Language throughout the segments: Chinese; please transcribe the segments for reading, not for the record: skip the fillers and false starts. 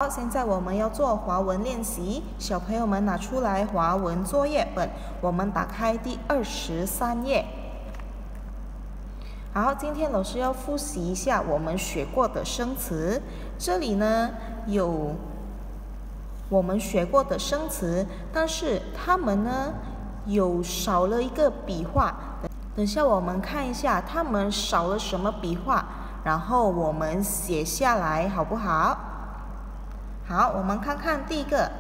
好，现在我们要做华文练习，小朋友们拿出来华文作业本，我们打开第23页。好，今天老师要复习一下我们学过的生词，这里呢有我们学过的生词，但是它们呢有少了一个笔画。等下我们看一下它们少了什么笔画，然后我们写下来，好不好？好，我们看看第一个，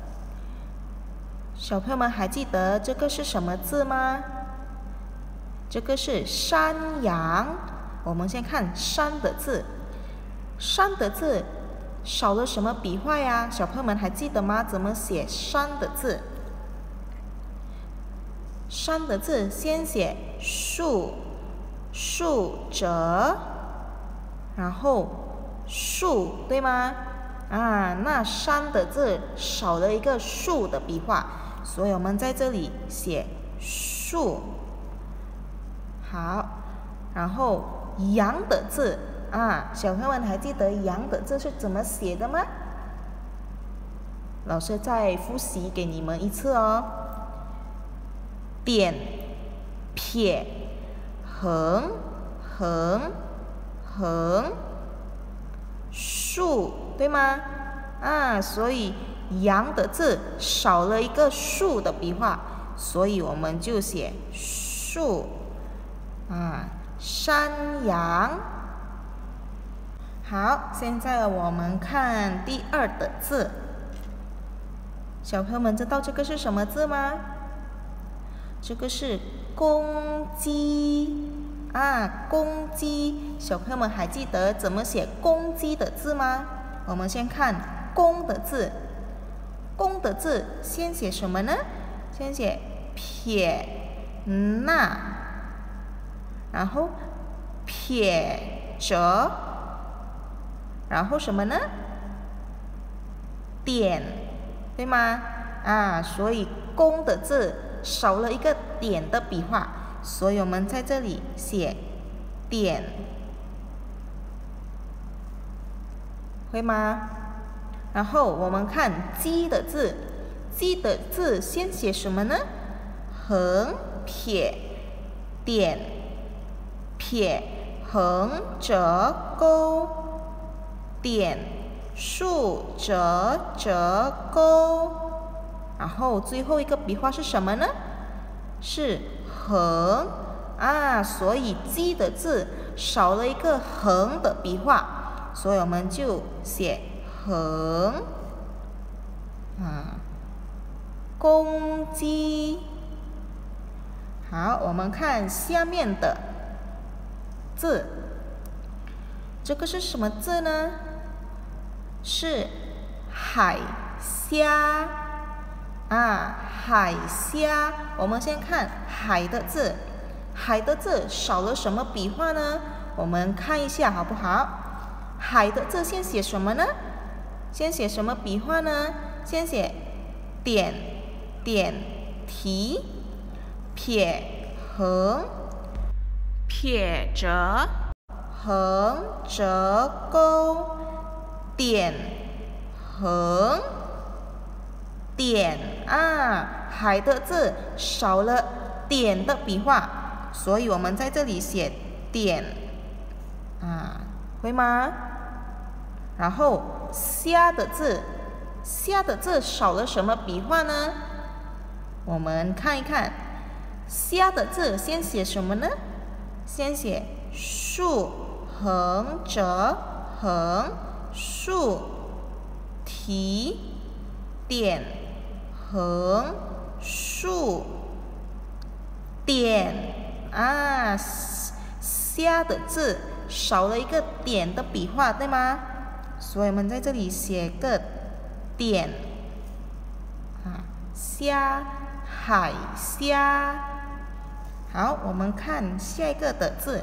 小朋友们还记得这个是什么字吗？这个是山羊。我们先看山的字，山的字少了什么笔画呀？小朋友们还记得吗？怎么写山的字？山的字先写竖，竖着，然后竖，对吗？那山的字少了一个竖的笔画，所以我们在这里写竖。好，然后羊的字小朋友们还记得羊的字是怎么写的吗？老师再复习给你们一次哦。点、撇、横、横、横、竖，对吗？所以羊的字少了一个竖的笔画，所以我们就写竖。山羊。好，现在我们看第二的字，小朋友们知道这个是什么字吗？这个是公鸡公鸡。小朋友们还记得怎么写公鸡的字吗？我们先看公的字，公的字先写什么呢？先写撇捺，然后撇着，然后什么呢？点，对吗？所以公的字少了一个点的笔画，所以我们在这里写点，会吗？然后我们看鸡的字，鸡的字先写什么呢？横撇点撇横折钩点竖折钩，然后最后一个笔画是什么呢？是横所以鸡的字少了一个横的笔画，所以我们就写横。公鸡。好，我们看下面的字，这个是什么字呢？是海虾海虾。我们先看海的字，海的字少了什么笔画呢？我们看一下好不好？海的字先写什么呢？先写什么笔画呢？先写点点提撇横撇折横折钩点横点海的字少了点的笔画，所以我们在这里写点会吗？然后虾的字，虾的字少了什么笔画呢？我们看一看，虾的字先写什么呢？先写竖横折横竖提点横竖点虾的字少了一个点的笔画，对吗？所以我们在这里写个点虾海虾。好，我们看下一个的字，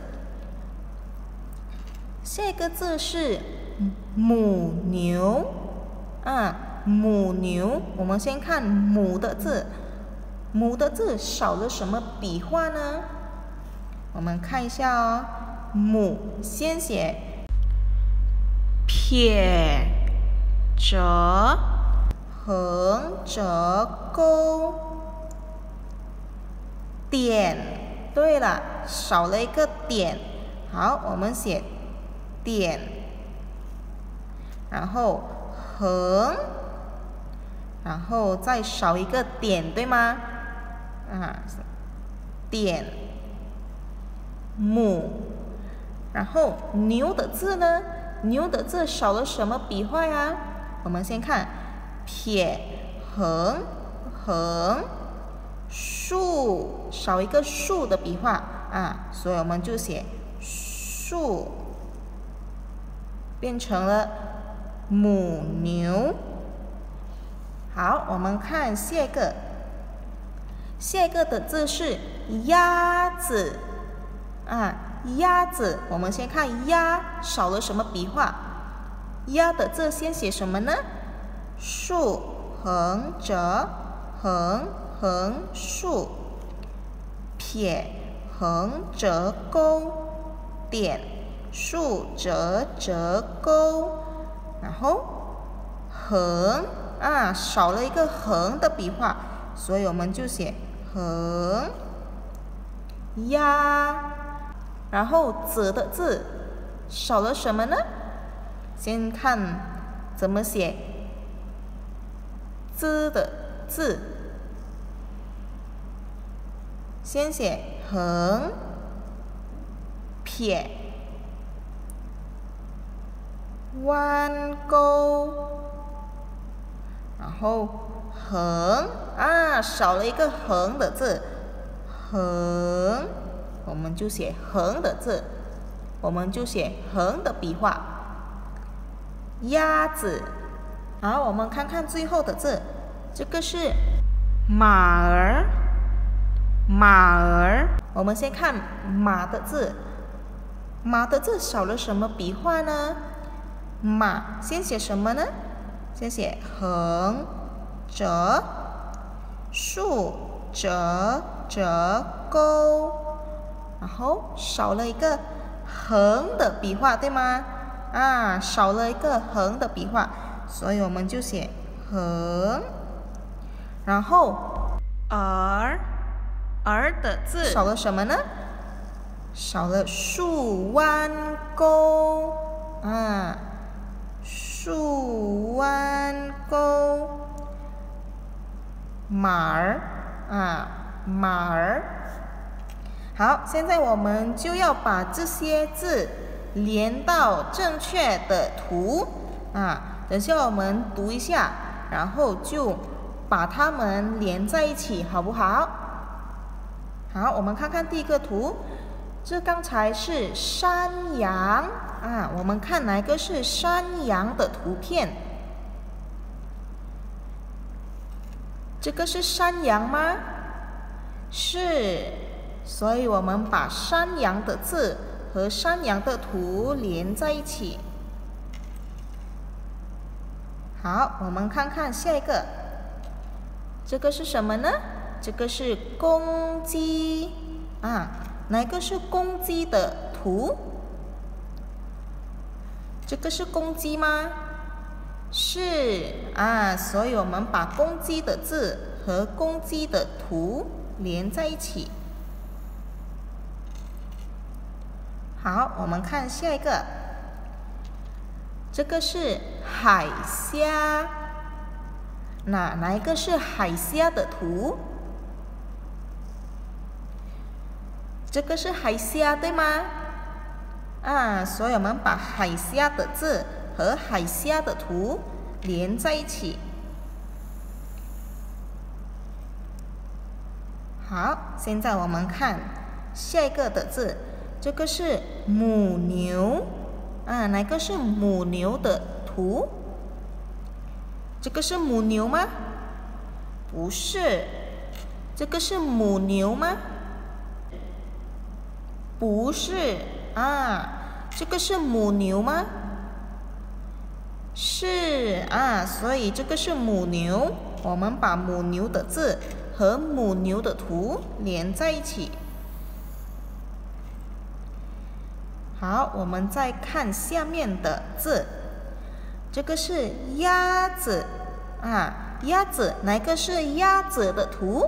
下一个字是母牛母牛。我们先看母的字，母的字少了什么笔画呢？我们看一下哦，母先写撇折，横折钩，点。对了，少了一个点。好，我们写点，然后横，然后再少一个点，对吗？点，母。然后牛的字呢？牛的字少了什么笔画呀？我们先看撇、横、横，树少一个树的笔画所以我们就写树，变成了母牛。好，我们看下一个，下一个的字是鸭子鸭子，我们先看鸭少了什么笔画？鸭的字先写什么呢？竖，横折，横横竖，撇，横折钩，点，竖折折钩，然后横少了一个横的笔画，所以我们就写横鸭。然后子的字少了什么呢？先看怎么写子的字，先写横撇弯钩，然后横少了一个横的字，横我们就写横的字，我们就写横的笔画。鸭子。好，我们看看最后的字，这个是马儿，马儿。我们先看马的字，马的字少了什么笔画呢？马先写什么呢？先写横折，竖折折钩，然后少了一个横的笔画，对吗？少了一个横的笔画，所以我们就写横。然后儿，儿的字少了什么呢？少了竖弯钩竖弯钩，马儿马儿。好，现在我们就要把这些字连到正确的图等下我们读一下，然后就把它们连在一起，好不好？好，我们看看第一个图，这刚才是山羊我们看哪个是山羊的图片？这个是山羊吗？是，所以我们把山羊的字和山羊的图连在一起。好，我们看看下一个，这个是什么呢？这个是公鸡哪个是公鸡的图？这个是公鸡吗？是所以我们把公鸡的字和公鸡的图连在一起。好，我们看下一个，这个是海虾，哪一个是海虾的图？这个是海虾，对吗？所以我们把海虾的字和海虾的图连在一起。好，现在我们看下一个的字，这个是母牛哪个是母牛的图？这个是母牛吗？不是。这个是母牛吗？不是这个是母牛吗？是所以这个是母牛，我们把母牛的字和母牛的图连在一起。好，我们再看下面的字， 这个是鸭子鸭子，哪个是鸭子的图？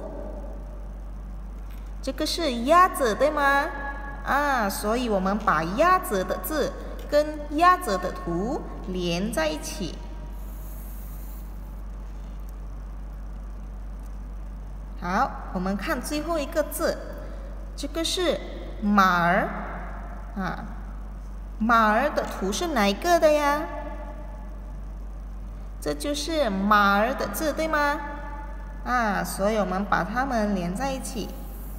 这个是鸭子，对吗？所以我们把鸭子的字跟鸭子的图连在一起。好，我们看最后一个字，这个是马儿马儿的图是哪一个的呀？这就是马儿的字，对吗？所以我们把它们连在一起。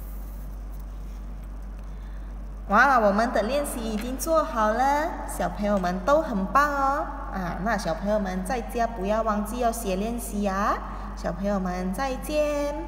哇，我们的练习已经做好了，小朋友们都很棒哦。那小朋友们在家不要忘记要写练习呀。小朋友们再见。